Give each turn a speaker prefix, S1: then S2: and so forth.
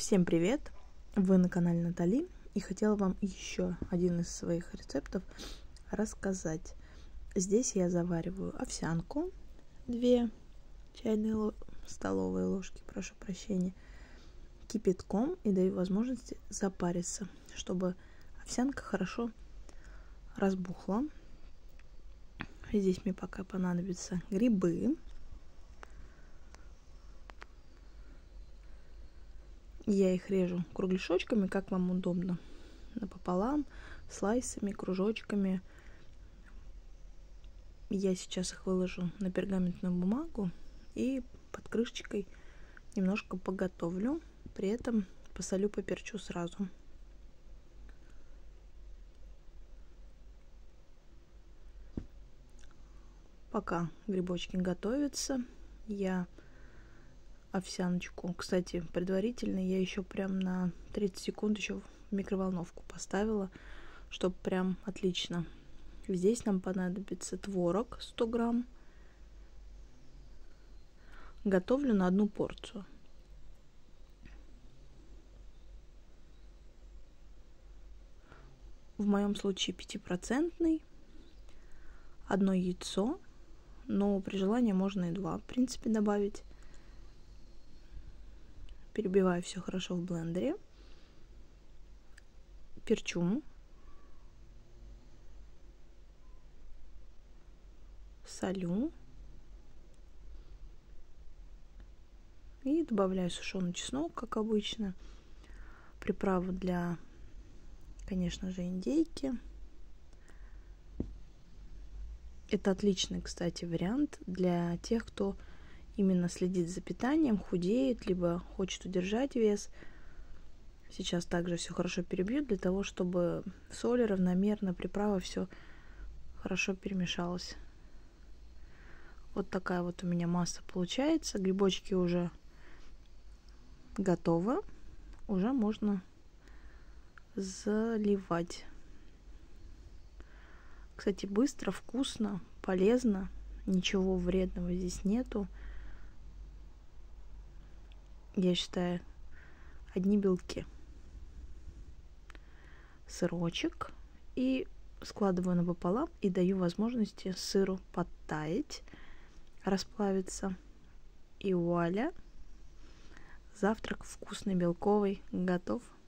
S1: Всем привет! Вы на канале Натали, и хотела вам еще один из своих рецептов рассказать. Здесь я завариваю овсянку, 2 столовые ложки, прошу прощения, кипятком, и даю возможность запариться, чтобы овсянка хорошо разбухла. Здесь мне пока понадобятся грибы. Я их режу кругляшочками, как вам удобно, напополам, слайсами, кружочками. Я сейчас их выложу на пергаментную бумагу и под крышечкой немножко поготовлю, при этом посолю, поперчу сразу. Пока грибочки готовятся, я овсяночку, кстати, предварительно я еще прям на 30 секунд еще в микроволновку поставила, чтобы прям отлично. Здесь нам понадобится творог 100 грамм. Готовлю на 1 порцию. В моем случае 5%, 1 яйцо, но при желании можно и 2, в принципе, добавить. Перебиваю все хорошо в блендере. Перчу. Солю. И добавляю сушеный чеснок, как обычно. Приправу для, конечно же, индейки. Это отличный, кстати, вариант для тех, кто именно следит за питанием, худеет, либо хочет удержать вес. Сейчас также все хорошо перебью, для того, чтобы соль равномерно, приправа, все хорошо перемешалось. Вот такая вот у меня масса получается. Грибочки уже готовы. Уже можно заливать. Кстати, быстро, вкусно, полезно. Ничего вредного здесь нету. Я считаю, одни белки. Сырочек. И складываю напополам и даю возможности сыру подтаять, расплавиться. И вуаля! Завтрак вкусный, белковый готов.